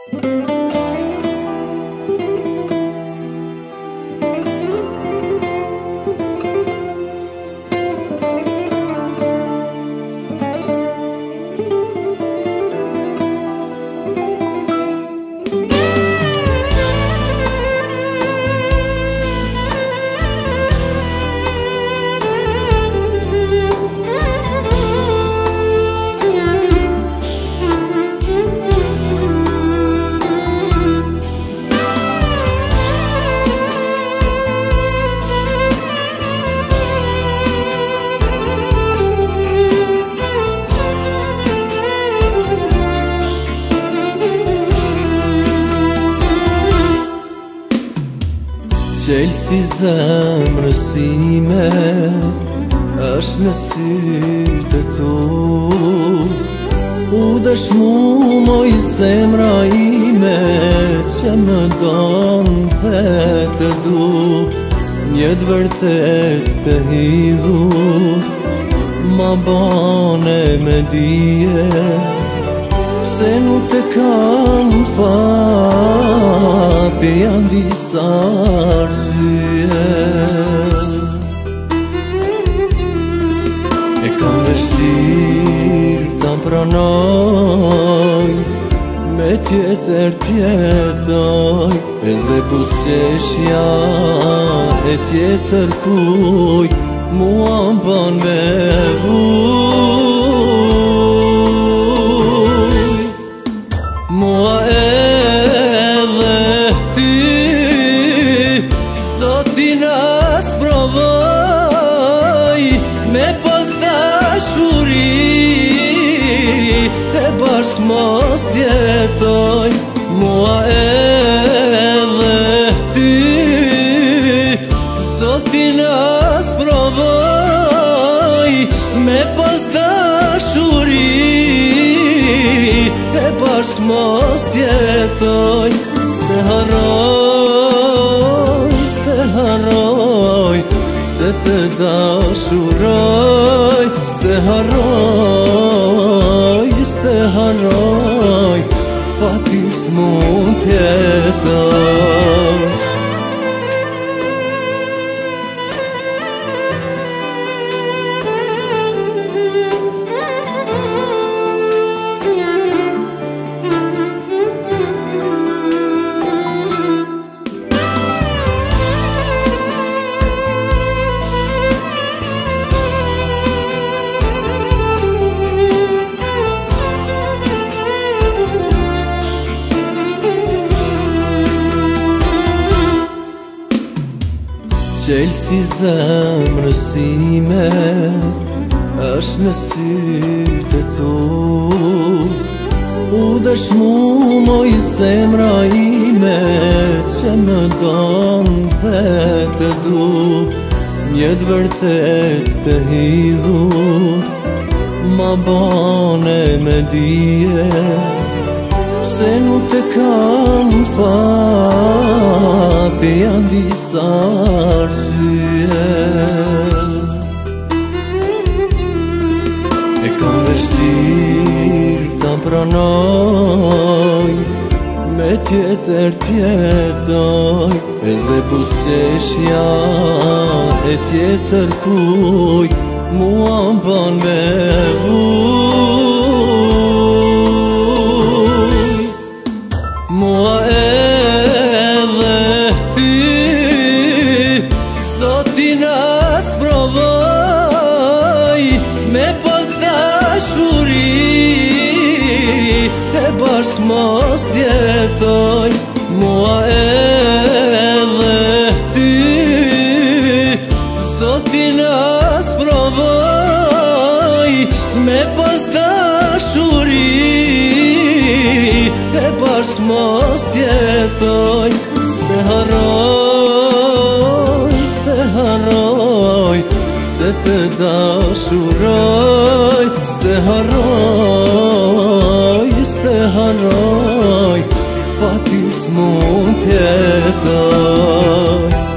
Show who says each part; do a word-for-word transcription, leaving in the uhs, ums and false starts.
Speaker 1: Qelë si zemrës ime, është në sytë e tu. U dëshmu moj zemra ime, që më donë dhe të du. Njët vërtet të hidhur, ma bane me dije, se nuk të kam fati, janë disa arsye. E kam vështirë ta pranoj, me tjetër tjetoj, edhe buseshja e tjetër kuj, mua m'ban me vuj. Mua edhe ty, zotin as provoj, me pas dashuri, e bashk mos tjetoj. Mua edhe ty, zotin as provoj, me pas dashuri, e bashk mos tjetoj. S'te harroj, s'te harroj, se të dashuroj. S'te harroj, s'te harroj, pa ty s'mund tjetoj. Qelë si zemrës ime, është në sytë e tu. U dëshmu moj zemra ime, që më donë dhe të du. Njët vërtet të hidhur, ma bane me dije, se nuk të kam fati, janë disa arsye. E kam vështirë ta pranoj, me tjetër tjetoj, edhe buseshja e tjetër kuj, mua m'ban me vuj. Mua edhe ty, zotin as provoj, me pas dashuri, e bashk mos tjetoj. Mua edhe ty, zotin as provoj, me pas dashuri, e bashk mos tjetoj. S'te harroj, s'te harroj, se të dashuroj. S'te harroj, s'te harroj, pa ty s'mund tjetoj.